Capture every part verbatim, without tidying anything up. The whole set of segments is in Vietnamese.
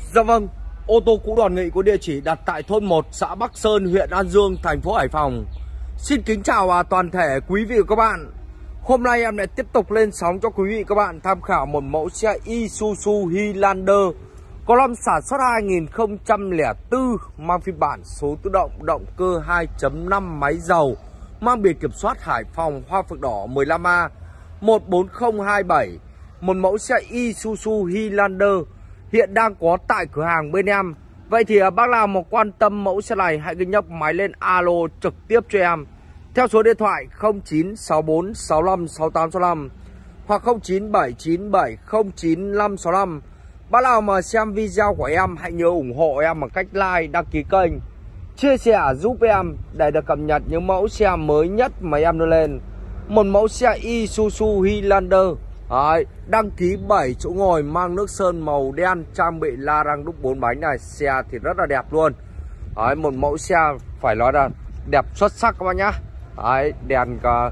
Dạ vâng, ô tô cũ Đoàn Nghị có địa chỉ đặt tại thôn một, xã Bắc Sơn, huyện An Dương, thành phố Hải Phòng. Xin kính chào à, toàn thể quý vị và các bạn. Hôm nay em lại tiếp tục lên sóng cho quý vị và các bạn tham khảo một mẫu xe Isuzu Highlander có năm sản xuất hai nghìn không trăm lẻ bốn, mang phiên bản số tự động, động cơ hai chấm năm máy dầu, mang biển kiểm soát Hải Phòng hoa phượng đỏ mười lăm A một bốn không hai bảy. Một mẫu xe Isuzu Highlander hiện đang có tại cửa hàng bên em. Vậy thì bác nào mà quan tâm mẫu xe này hãy cứ nhấc máy lên alo trực tiếp cho em theo số điện thoại không chín sáu bốn sáu lăm sáu tám sáu lăm hoặc không chín bảy chín bảy không chín năm sáu lăm. Bác nào mà xem video của em hãy nhớ ủng hộ em bằng cách like, đăng ký kênh, chia sẻ giúp em để được cập nhật những mẫu xe mới nhất mà em đưa lên. Một mẫu xe Isuzu Highlander Đấy, đăng ký bảy chỗ ngồi, mang nước sơn màu đen, trang bị la răng đúc bốn bánh này. Xe thì rất là đẹp luôn. Đấy, một mẫu xe phải nói là đẹp xuất sắc các bác nhá. Đấy, đèn cả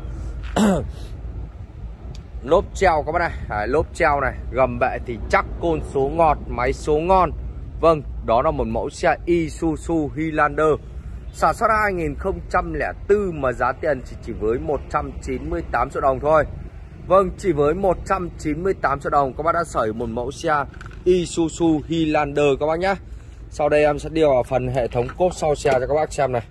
lốp treo các bác này. Đấy, lốp treo này, gầm bệ thì chắc, côn số ngọt, máy số ngon. Vâng, đó là một mẫu xe Isuzu Highlander sản xuất hai nghìn không trăm lẻ bốn mà giá tiền chỉ, chỉ với một trăm chín mươi tám triệu đồng thôi. Vâng, chỉ với một trăm chín mươi tám triệu đồng các bác đã sở hữu một mẫu xe Isuzu Highlander các bác nhé. Sau đây em sẽ đi vào phần hệ thống cốp sau xe cho các bác xem này.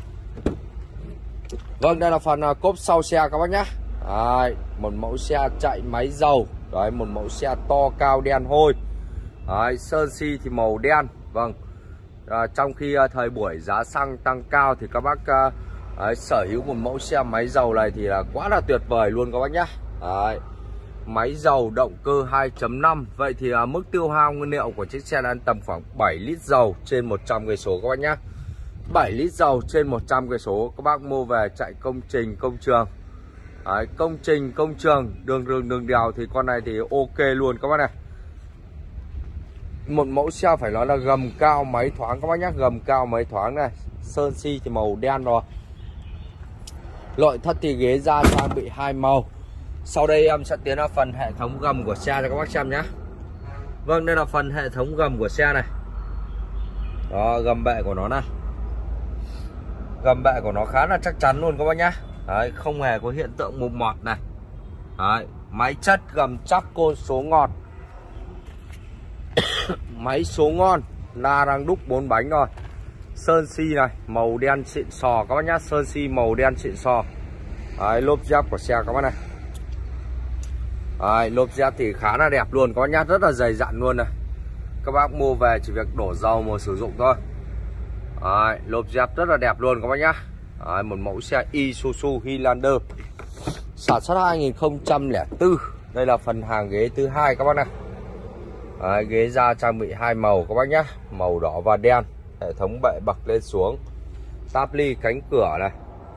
Vâng, đây là phần cốp sau xe các bác nhé. Đấy, một mẫu xe chạy máy dầu. Đấy, một mẫu xe to cao đen hôi. Đấy, sơn xi thì màu đen. Vâng, à, trong khi à, thời buổi giá xăng tăng cao thì các bác à, đấy, sở hữu một mẫu xe máy dầu này thì là quá là tuyệt vời luôn các bác nhé. Đấy, máy dầu động cơ hai chấm năm. Vậy thì à, mức tiêu hao nguyên liệu của chiếc xe này tầm khoảng bảy lít dầu trên một trăm cây số các bác nhé. bảy lít dầu trên một trăm cây số các bác mua về chạy công trình, công trường. Đấy, công trình, công trường, đường đường đường đèo thì con này thì ok luôn các bác này. Một mẫu xe phải nói là gầm cao máy thoáng các bác nhé, gầm cao máy thoáng này, sơn xi thì màu đen rồi. Nội thất thì ghế da trang bị hai màu. Sau đây em sẽ tiến vào phần hệ thống gầm của xe cho các bác xem nhé. Vâng, đây là phần hệ thống gầm của xe này. Đó, gầm bệ của nó này. Gầm bệ của nó khá là chắc chắn luôn các bác nhé. Đấy, không hề có hiện tượng mục mọt này. Đấy, máy chất gầm chắc, côn số ngọt. Máy số ngon, la răng đúc bốn bánh rồi. Sơn xi này, màu đen xịn sò các bác nhá, sơn xi màu đen xịn sò. Đấy, lốp dép của xe các bác này. Đấy, lốp dép thì khá là đẹp luôn các bác nhá, rất là dày dặn luôn này. Các bác mua về chỉ việc đổ dầu mà sử dụng thôi. Đấy, lốp dép rất là đẹp luôn các bác nhá. Đấy, một mẫu xe Isuzu Highlander sản xuất hai nghìn không trăm lẻ bốn. Đây là phần hàng ghế thứ hai các bác này. Đấy, ghế da trang bị hai màu các bác nhé, màu đỏ và đen. Hệ thống bệ bậc lên xuống, táp ly cánh cửa này,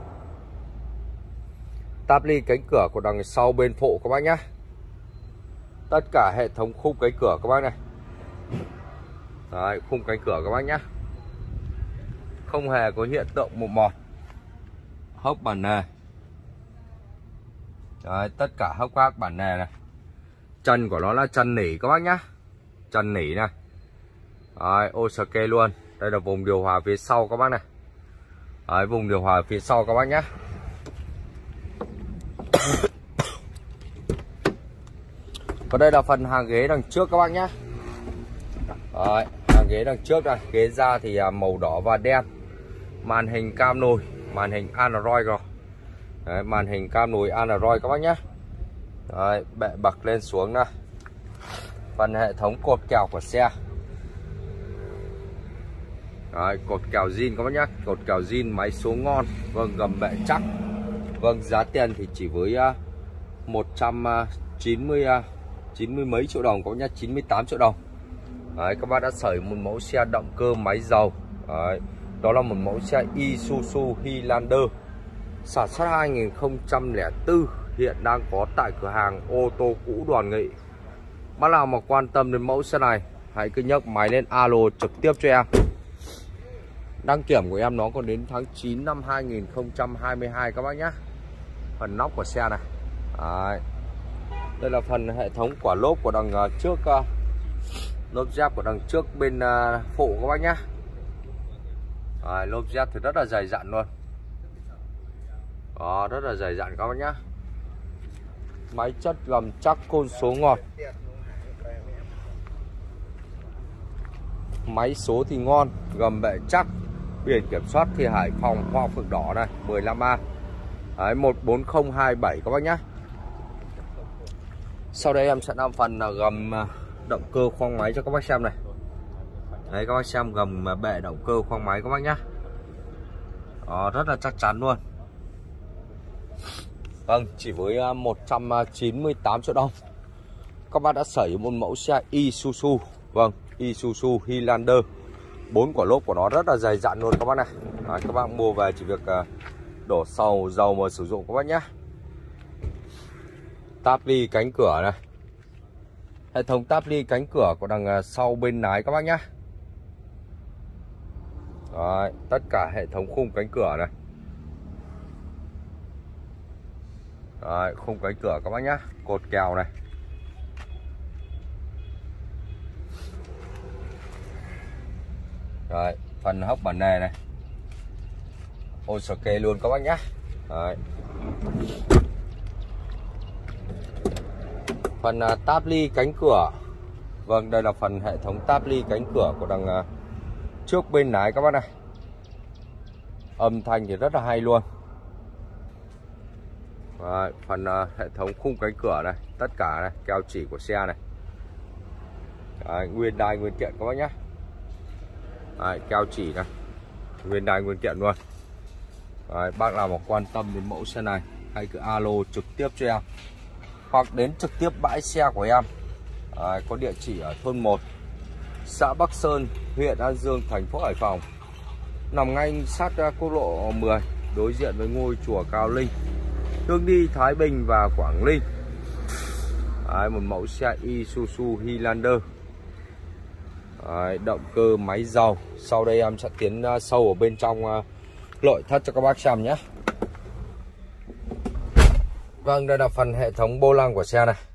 táp ly cánh cửa của đằng sau bên phụ các bác nhé. Tất cả hệ thống khung cánh cửa các bác này. Đấy, khung cánh cửa các bác nhé, không hề có hiện tượng mục mọt. Hốc bản nề. Đấy, tất cả hốc các bản nề này. Chân của nó là chân nỉ các bác nhé, chân nỉ này. Đấy, ô sờ kê luôn. Đây là vùng điều hòa phía sau các bác này. Đấy, vùng điều hòa phía sau các bác nhé. Còn đây là phần hàng ghế đằng trước các bác nhé. Đấy, hàng ghế đằng trước này, ghế da thì màu đỏ và đen. Màn hình cam nồi, màn hình Android rồi. Đấy, màn hình cam nồi Android các bác nhé. Đấy, bệ bậc lên xuống này. Phần hệ thống cột kèo của xe. Đấy, cột kèo zin các bác nhé, cột kèo zin, máy số ngon. Vâng, gầm bệ chắc. Vâng, giá tiền thì chỉ với uh, một trăm chín mươi, uh, chín mươi mấy triệu đồng các bác nhé, chín mươi tám triệu đồng. Đấy, các bác đã sở hữu một mẫu xe động cơ máy dầu. Đấy, đó là một mẫu xe Isuzu Highlander sản xuất hai nghìn không trăm lẻ bốn, hiện đang có tại cửa hàng ô tô cũ Đoàn Nghị. Bác nào mà quan tâm đến mẫu xe này hãy cứ nhấc máy lên alo trực tiếp cho em. Đăng kiểm của em nó còn đến tháng chín năm hai nghìn không trăm hai mươi hai các bác nhé. Phần nóc của xe này. Đấy. Đây là phần hệ thống quả lốp của đằng trước Lốp dép của đằng trước bên uh, phụ các bác nhá. Đấy, lốp dép thì rất là dày dặn luôn. Đó, rất là dày dặn các bác nhá. Máy chất gầm chắc, côn số ngọt. Máy số thì ngon, gầm bệ chắc. Biển kiểm soát thì Hải Phòng Hoa Phượng Đỏ này, mười lăm A. Đấy, một bốn không hai bảy các bác nhá. Sau đây em sẽ làm phần gầm động cơ khoang máy cho các bác xem này. Đấy, các bác xem gầm bệ động cơ khoang máy các bác nhá. Đó, rất là chắc chắn luôn. Vâng, chỉ với một trăm chín mươi tám triệu đồng các bác đã sở hữu một mẫu xe Isuzu. Vâng, Isuzu Highlander. Bốn quả lốp của nó rất là dày dặn luôn các bác này. Đấy, các bác mua về chỉ việc đổ xầu dầu mà sử dụng các bác nhé. Táp ly cánh cửa này. Hệ thống táp ly cánh cửa của đằng sau bên lái các bác nhé. Đấy, tất cả hệ thống khung cánh cửa này. Đấy, khung cánh cửa các bác nhé. Cột kèo này. Đấy, phần hốc bản nề này. Ôi sờ kê luôn các bác nhé. Đấy. Phần uh, táp ly cánh cửa. Vâng, đây là phần hệ thống táp ly cánh cửa của đằng uh, trước bên lái các bác này. Âm thanh thì rất là hay luôn. Đấy, phần uh, hệ thống khung cánh cửa này, tất cả này, keo chỉ của xe này. Đấy, nguyên đai nguyên kiện các bác nhé. Đấy, keo chỉ này, nguyên đai nguyên kiện luôn. Đấy, bác nào mà quan tâm đến mẫu xe này, hãy cứ alo trực tiếp cho em hoặc đến trực tiếp bãi xe của em. Đấy, có địa chỉ ở thôn một, xã Bắc Sơn, huyện An Dương, thành phố Hải Phòng, nằm ngay sát quốc lộ mười, đối diện với ngôi chùa Cao Linh, hướng đi Thái Bình và Quảng Ninh. Đấy, một mẫu xe Isuzu Highlander. Đấy, động cơ máy dầu. Sau đây em sẽ tiến sâu ở bên trong nội thất cho các bác xem nhé. Vâng, đây là phần hệ thống vô lăng của xe này.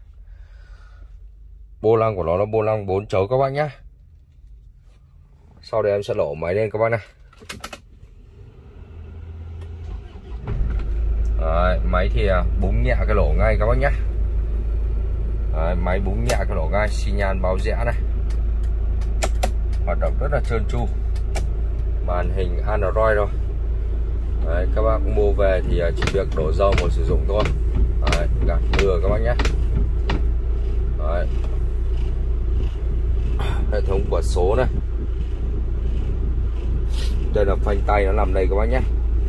Vô lăng của nó là vô lăng bốn chấu các bác nhé. Sau đây em sẽ lổ máy lên các bác này. Đấy, máy thì búng nhẹ cái lỗ ngay các bác nhé. Đấy, máy búng nhẹ cái lỗ ngay, xi nhan báo rẽ này. Hoạt động rất là trơn tru. Màn hình Android rồi. Đấy, các bác mua về thì chỉ việc đổ dầu mà sử dụng thôi. Đấy, gạt mưa các bác nhé. Đấy. Hệ thống quả số này. Đây là phanh tay nó nằm đây các bác nhé.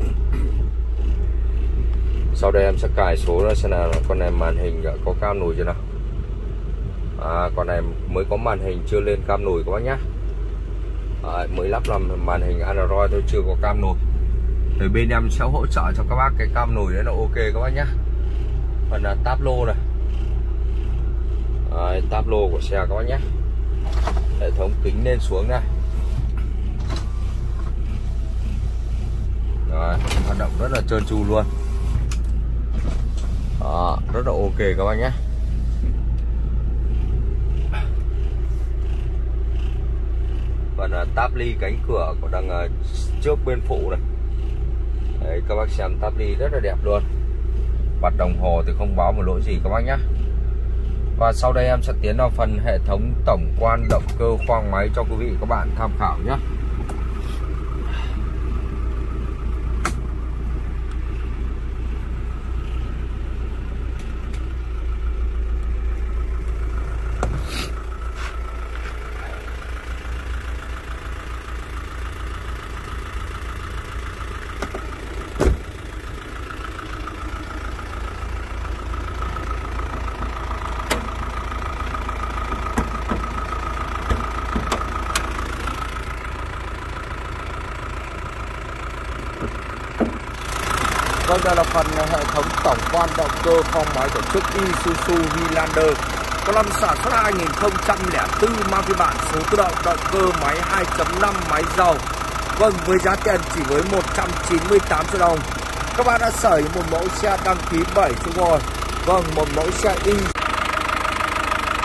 Sau đây em sẽ cài số ra xem nào. Con này màn hình có cam nồi chưa nào. À, con này mới có màn hình chưa lên cam nồi các bác nhé. Đấy, mới lắp làm màn hình Android thôi, chưa có cam nồi. Thì bên em sẽ hỗ trợ cho các bác cái cam nồi đấy là ok các bác nhé. Phần là táp lô này. Đấy, táp lô của xe các bác nhé. Hệ thống kính lên xuống này. Đấy, hoạt động rất là trơn tru luôn. Đó, rất là ok các bác nhé. Phần uh, táp ly cánh cửa của đằng uh, trước bên phụ này. Đấy, các bác xem táp ly rất là đẹp luôn. Bật đồng hồ thì không báo một lỗi gì các bác nhé. Và sau đây em sẽ tiến vào phần hệ thống tổng quan động cơ khoang máy cho quý vị các bạn tham khảo nhé. Vâng, đây là phần hệ thống tổng quan động cơ khoang máy của chiếc Isuzu Highlander có năm sản xuất hai nghìn không trăm lẻ bốn, mang phiên bản số tự động, động cơ máy hai chấm năm, máy dầu. Vâng, với giá tiền chỉ với một trăm chín mươi tám triệu đồng, các bạn đã sở hữu một mẫu xe đăng ký bảy chỗ ngồi. Vâng, một mẫu xe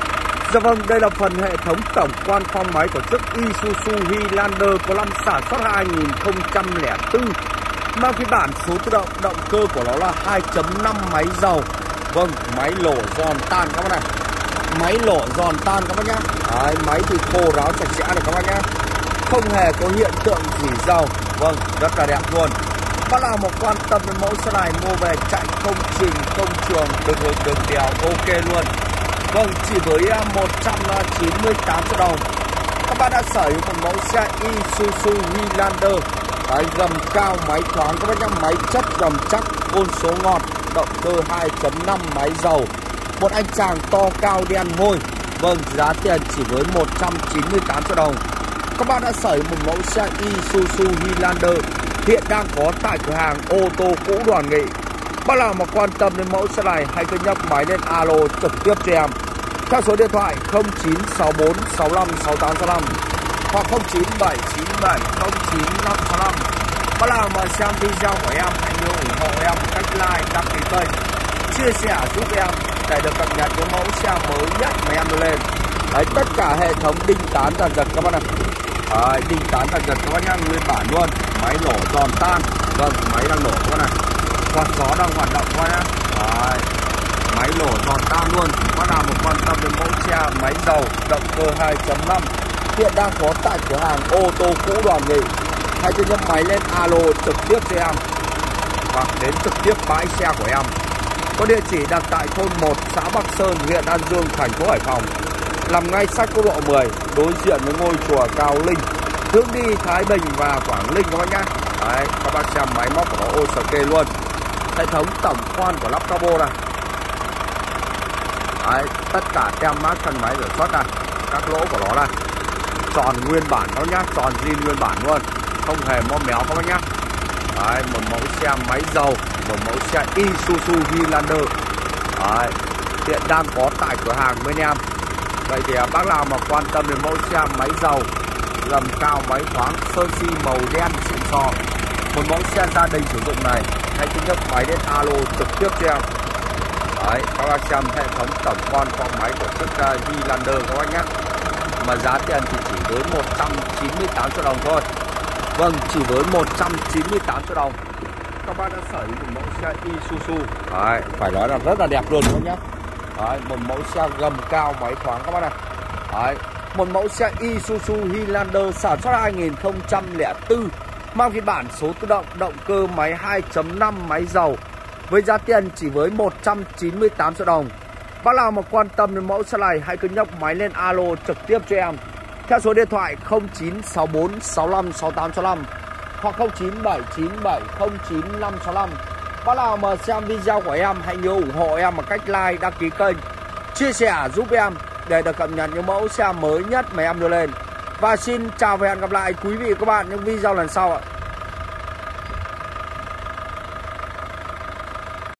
Dạ vâng, đây là phần hệ thống tổng quan khoang máy của chiếc Isuzu Highlander có năm sản xuất hai nghìn không trăm lẻ bốn. Mang phiên bản số tự động, động cơ của nó là hai chấm năm máy dầu. Vâng, máy lổ giòn tan các bác này. Máy lổ giòn tan các bác nhá. Đấy, máy thì khô ráo sạch sẽ này các bác nhá. Không hề có hiện tượng dỉ dầu. Vâng, rất là đẹp luôn. Bác nào mà quan tâm đến mẫu xe này mua về chạy công trình, công trường, đường hướng đường đèo ok luôn. Vâng, chỉ với một trăm chín mươi tám triệu đồng các bạn đã sở hữu một mẫu xe Isuzu Highlander. Đấy, gầm cao, máy thoáng các bác nhá, máy chất gầm chắc, côn số ngọt, động cơ hai chấm năm máy dầu. Một anh chàng to cao đen hôi. Vâng, giá tiền chỉ với một trăm chín mươi tám triệu đồng các bạn đã sở hữu một mẫu xe Isuzu Highlander hiện đang có tại cửa hàng ô tô cũ Đoàn Nghị. Bác nào mà quan tâm đến mẫu xe này hãy cứ nhấc máy lên alo trực tiếp cho em theo số điện thoại không chín sáu bốn sáu lăm sáu tám sáu lăm hoặc không chín bảy chín bảy không chín năm sáu lăm. Bác nào mà xem video của em hãy nhớ ủng hộ em cách like, đăng ký kênh, chia sẻ giúp em để được cập nhật những mẫu xe mới nhất mà em đưa lên. Đấy, tất cả hệ thống đinh tán dần dần các bác này. Đấy, đinh tán dần dần các bác nhá, nguyên bản luôn. Máy nổ giòn tan. Vâng, máy đang nổ các bác này. Quạt gió đang hoạt động các bác nhá. Đấy, máy nổ giòn tan luôn. Bác nào mà quan tâm đến mẫu xe máy dầu động cơ hai chấm năm hiện đang có tại cửa hàng ô tô cũ Đoàn Nghị, hãy cứ nhấc máy lên alo trực tiếp cho em hoặc đến trực tiếp bãi xe của em có địa chỉ đặt tại thôn một, xã Bắc Sơn, huyện An Dương, thành phố Hải Phòng, nằm ngay sát quốc lộ mười, đối diện với ngôi chùa Cao Linh, hướng đi Thái Bình và Quảng Ninh các bác nhá. Đấy, các bác xem máy móc của nó ok luôn. Hệ thống tổng khoan của lắp cabo này. Đấy, tất cả tem mác thân máy sản xuất này, các lỗ của nó này, tròn nguyên bản đó nhá, tròn zin nguyên bản luôn, không hề mo méo các bác nhá. Đấy, một mẫu xe máy dầu, một mẫu xe Isuzu Highlander. Đấy, hiện đang có tại cửa hàng bên em. Vậy thì bác nào mà quan tâm đến mẫu xe máy dầu gầm cao, máy thoáng, sơn xi màu đen xịn sò, một mẫu xe gia đình sử dụng này, hãy cứ nhấc máy đến alo trực tiếp cho em. Đấy, các bác xem hệ thống tổng quan khoang máy của chiếc Highlander các bác nhé. Mà giá tiền thì chỉ với một trăm chín mươi tám triệu đồng thôi. Vâng, chỉ với một trăm chín mươi tám triệu đồng các bác đã sở hữu một mẫu xe Isuzu. Đấy, phải nói là rất là đẹp luôn các bác nhé. Đấy, một mẫu xe gầm cao, máy thoáng các bác này. Đấy, một mẫu xe Isuzu Highlander sản xuất hai nghìn không trăm lẻ bốn, mang phiên bản số tự động, động cơ máy hai chấm năm máy dầu, với giá tiền chỉ với một trăm chín mươi tám triệu đồng. Bác nào mà quan tâm đến mẫu xe này hãy cứ nhấc máy lên alo trực tiếp cho em theo số điện thoại không chín sáu bốn sáu lăm sáu tám sáu lăm hoặc không chín bảy chín bảy không chín năm sáu lăm. Bác nào mà xem video của em hãy nhớ ủng hộ em bằng cách like, đăng ký kênh, chia sẻ giúp em để được cập nhật những mẫu xe mới nhất mà em đưa lên. Và xin chào và hẹn gặp lại quý vị và các bạn những video lần sau ạ.